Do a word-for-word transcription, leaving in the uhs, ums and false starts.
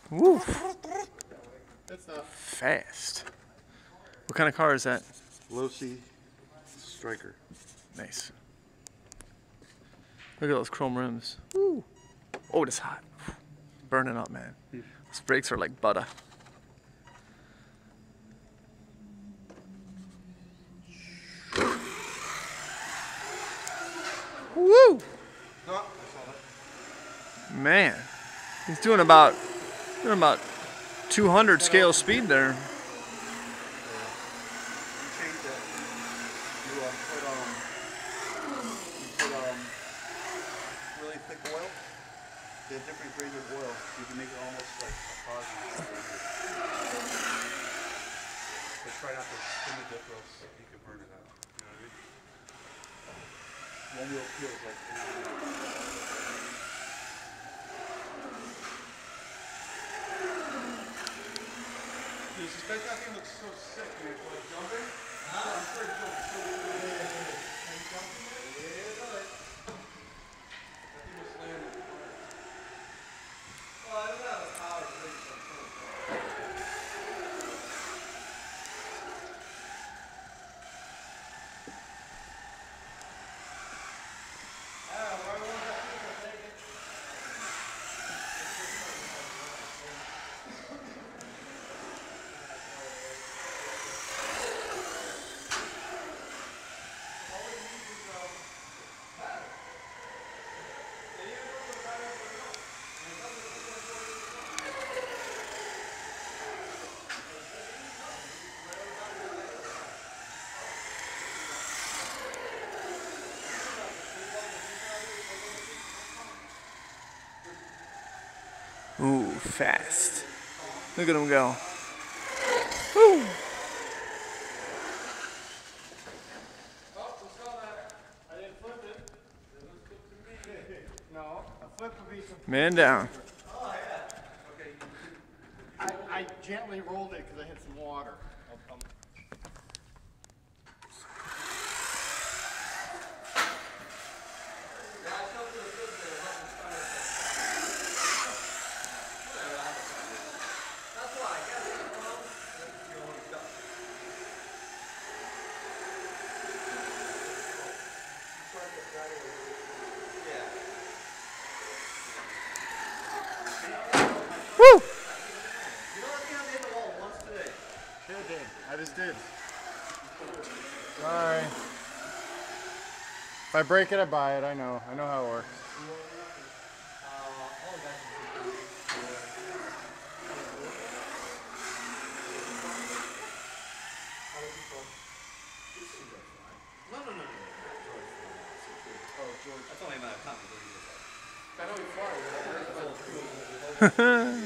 Woo. That's not Fast. What kind of car is that? Losi Striker. Nice. Look at those chrome rims. Woo. Oh, it's hot. Burning up, man. Those brakes are like butter. Woo! Man, he's doing about doing about two hundred scale speed there. You change that. You uh, put um, you put um, really thick oil. They have different grades of oil. You can make it almost like a positive. But try not to spin the dip, or else you can burn it out. You know what I mean? One wheel feels like. You suspect that thing looks so sick, man, for like jumping? Huh? I'm sure it jumps so good. Are you jumping there? Yeah, all right. That thing was landing. Well, I don't have a power to make some fun. Yeah, where was that people taking? Ooh, fast. Look at him go. Woo! No, a flip would be some. Man down. Oh, yeah. Okay. I, I gently rolled it because I had some water. I'll, I'll... Woo! You know what I made the wall once today? Sure did. I just did. Sorry. If I break it, I buy it. I know. I know how it works. No, no, no, no. Oh, George. That's only a matter of time. I know he's far.